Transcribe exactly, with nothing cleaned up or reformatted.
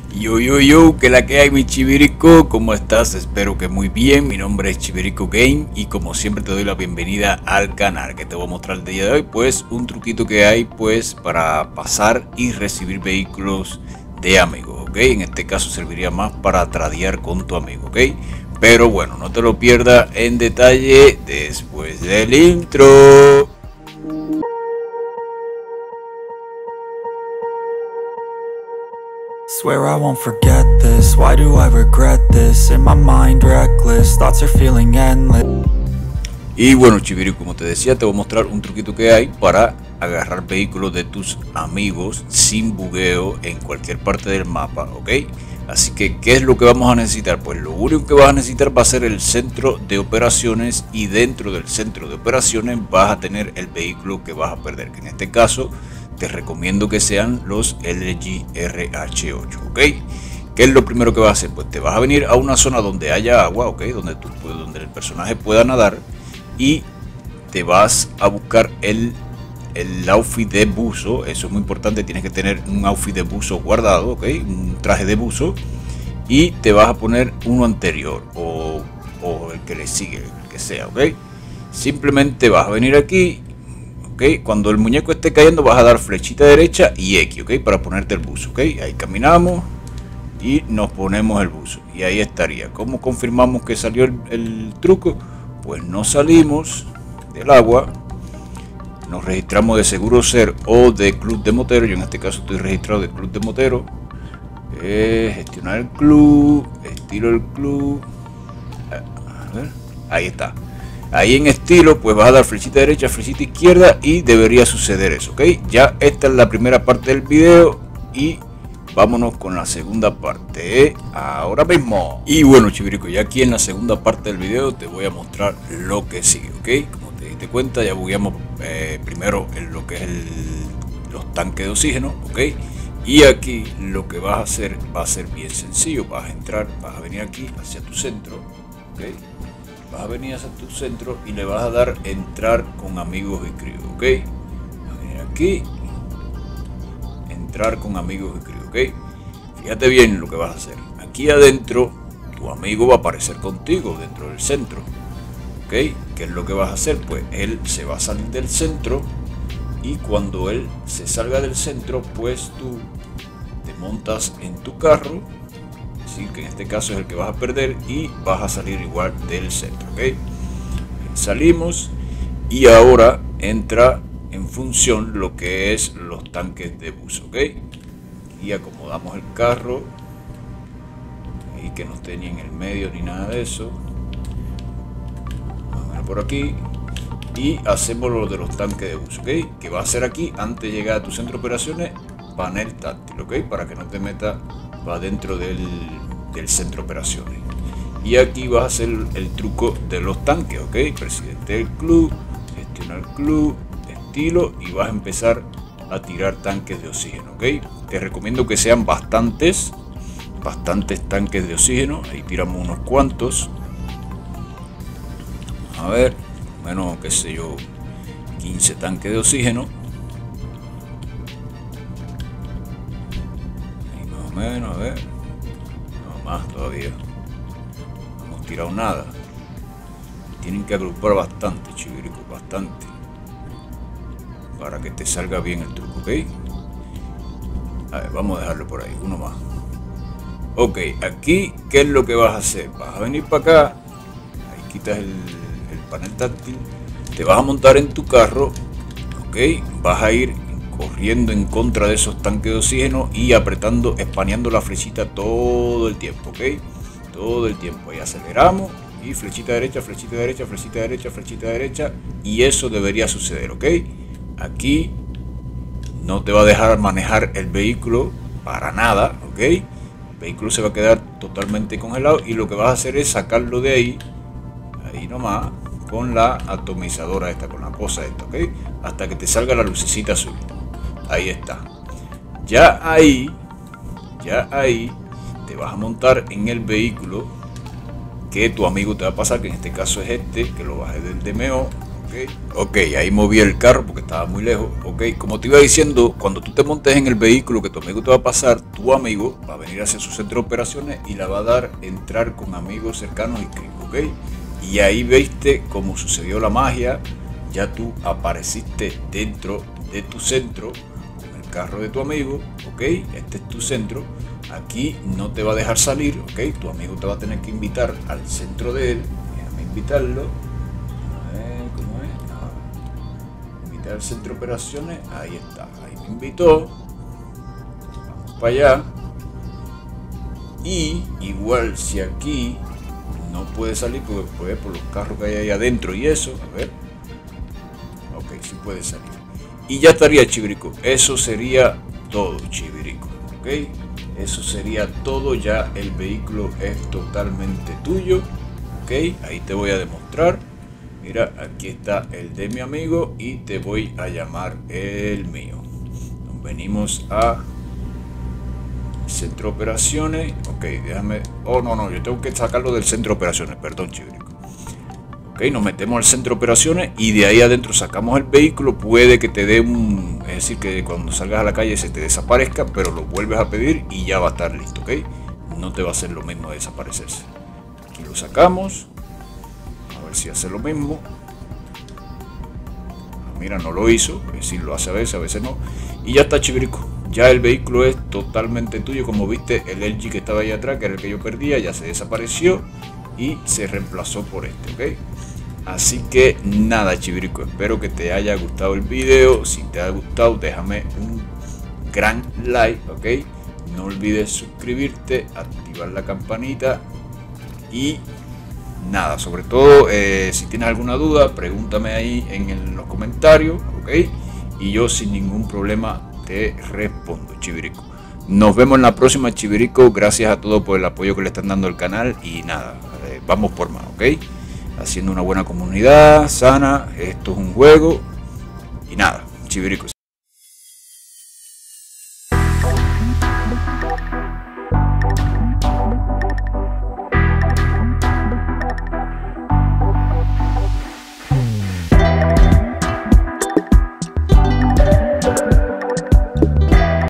Yo, yo, yo, que la que hay, mi Chivirico, ¿cómo estás? Espero que muy bien. Mi nombre es Chivirico Game y como siempre te doy la bienvenida al canal, que te voy a mostrar el día de hoy pues un truquito que hay pues para pasar y recibir vehículos de amigos, ¿ok? En este caso serviría más para tradear con tu amigo, ¿ok? Pero bueno, no te lo pierdas en detalle después del intro. Swear I won't forget this, why do I regret this? In my mind reckless, thoughts are feeling endless. Y bueno, Chiviri, como te decía, te voy a mostrar un truquito que hay para agarrar vehículos de tus amigos sin bugueo en cualquier parte del mapa, ¿ok? Así que, ¿qué es lo que vamos a necesitar? Pues lo único que vas a necesitar va a ser el centro de operaciones, y dentro del centro de operaciones vas a tener el vehículo que vas a perder, que en este caso te recomiendo que sean los L G R H ocho, ¿ok? ¿Qué es lo primero que vas a hacer? Pues te vas a venir a una zona donde haya agua, ¿ok? Donde, tú, donde el personaje pueda nadar, y te vas a buscar el, el outfit de buzo. Eso es muy importante, tienes que tener un outfit de buzo guardado, ¿ok? Un traje de buzo, y te vas a poner uno anterior o, o el que le sigue, el que sea, ¿ok? Simplemente vas a venir aquí. Okay, cuando el muñeco esté cayendo vas a dar flechita derecha y X, ¿ok? Para ponerte el buzo, ¿ok? Ahí caminamos y nos ponemos el buzo y ahí estaría. ¿Cómo confirmamos que salió el, el truco? Pues nos salimos del agua, nos registramos de Seguro Ser o de Club de Motero. Yo en este caso estoy registrado de Club de Motero. Eh, gestionar el club, estilo el club. A ver, ahí está. Ahí en estilo pues vas a dar flechita derecha, flechita izquierda y debería suceder eso, ¿ok? Ya esta es la primera parte del video y vámonos con la segunda parte, ¿eh? Ahora mismo. Y bueno, Chivirico, ya aquí en la segunda parte del video te voy a mostrar lo que sigue, ¿ok? Como te diste cuenta, ya bugueamos eh, primero en lo que es el, los tanques de oxígeno, ¿ok? Y aquí lo que vas a hacer va a ser bien sencillo. Vas a entrar, vas a venir aquí hacia tu centro, ¿ok? Vas a venir hacia tu centro y le vas a dar entrar con amigos y crew, ¿ok? Vas a venir aquí, entrar con amigos y crew, ¿ok? Fíjate bien lo que vas a hacer. Aquí adentro tu amigo va a aparecer contigo dentro del centro, ¿ok? ¿Qué es lo que vas a hacer? Pues él se va a salir del centro, y cuando él se salga del centro pues tú te montas en tu carro, que en este caso es el que vas a perder, y vas a salir igual del centro, ¿ok? Salimos y ahora entra en función lo que es los tanques de buzo, ¿ok? Y acomodamos el carro y que no esté ni en el medio ni nada de eso. Vamos a ver por aquí y hacemos lo de los tanques de buzo, ¿ok? Que va a ser aquí antes de llegar a tu centro de operaciones, panel táctil, ¿ok? Para que no te metas va dentro del, del centro de operaciones. Y aquí vas a hacer el, el truco de los tanques, ¿ok? Presidente del club, gestionar club, estilo, y vas a empezar a tirar tanques de oxígeno, ¿ok? Te recomiendo que sean bastantes, bastantes tanques de oxígeno. Ahí tiramos unos cuantos. A ver, menos, qué sé yo, quince tanques de oxígeno. Bueno, a ver, no más todavía, no hemos tirado nada. Tienen que agrupar bastante, Chivirico, bastante, para que te salga bien el truco, ¿ok? A ver, vamos a dejarlo por ahí, uno más. Ok, aquí, ¿qué es lo que vas a hacer? Vas a venir para acá, ahí quitas el, el panel táctil, te vas a montar en tu carro, ok, vas a ir corriendo en contra de esos tanques de oxígeno y apretando, espaneando la flechita todo el tiempo, ¿ok? Todo el tiempo. Ahí aceleramos y flechita derecha, flechita derecha, flechita derecha, flechita derecha, y eso debería suceder, ¿ok? Aquí no te va a dejar manejar el vehículo para nada, ¿ok? El vehículo se va a quedar totalmente congelado y lo que vas a hacer es sacarlo de ahí, ahí nomás, con la atomizadora esta, con la cosa esta, ¿ok? Hasta que te salga la lucecita azul. Ahí está. Ya ahí, ya ahí te vas a montar en el vehículo que tu amigo te va a pasar, que en este caso es este, que lo bajé del D M O, Ok, ok, ahí moví el carro porque estaba muy lejos. Ok, como te iba diciendo, cuando tú te montes en el vehículo que tu amigo te va a pasar, tu amigo va a venir hacia su centro de operaciones y la va a dar entrar con amigos cercanos y críticos. Ok, y ahí viste cómo sucedió la magia. Ya tú apareciste dentro de tu centro con el carro de tu amigo. Ok, este es tu centro. Aquí no te va a dejar salir. Ok, tu amigo te va a tener que invitar al centro de él. Déjame invitarlo. A ver cómo es. Ah, invitar al centro de operaciones. Ahí está. Ahí me invitó. Vamos para allá. Y igual si aquí no puede salir porque puede por los carros que hay ahí adentro y eso. A ver. Ok, sí puede salir. Y ya estaría, Chivirico. Eso sería todo, Chivirico. Ok. Eso sería todo, ya el vehículo es totalmente tuyo. Ok, ahí te voy a demostrar. Mira, aquí está el de mi amigo y te voy a llamar el mío. Nos venimos a centro de operaciones. Ok, déjame. Oh, no, no, yo tengo que sacarlo del centro de operaciones. Perdón, Chivirico. Ok, nos metemos al centro de operaciones y de ahí adentro sacamos el vehículo. Puede que te dé un, es decir, que cuando salgas a la calle se te desaparezca, pero lo vuelves a pedir y ya va a estar listo. Ok, no te va a hacer lo mismo de desaparecerse. Aquí lo sacamos, a ver si hace lo mismo. Ah, mira, no lo hizo, es decir, lo hace a veces, a veces no. Y ya está, Chivirico. Ya el vehículo es totalmente tuyo. Como viste, el L G que estaba ahí atrás, que era el que yo perdía, ya se desapareció y se reemplazó por este. Ok, así que nada, Chivirico, espero que te haya gustado el video. Si te ha gustado, déjame un gran like, ok. No olvides suscribirte, activar la campanita y nada, sobre todo eh, si tienes alguna duda, pregúntame ahí en, el, en los comentarios, ok. Y yo sin ningún problema te respondo, Chivirico. Nos vemos en la próxima, Chivirico. Gracias a todos por el apoyo que le están dando al canal y nada, eh, vamos por más, ok. Haciendo una buena comunidad sana. Esto es un juego y nada, Chivirico.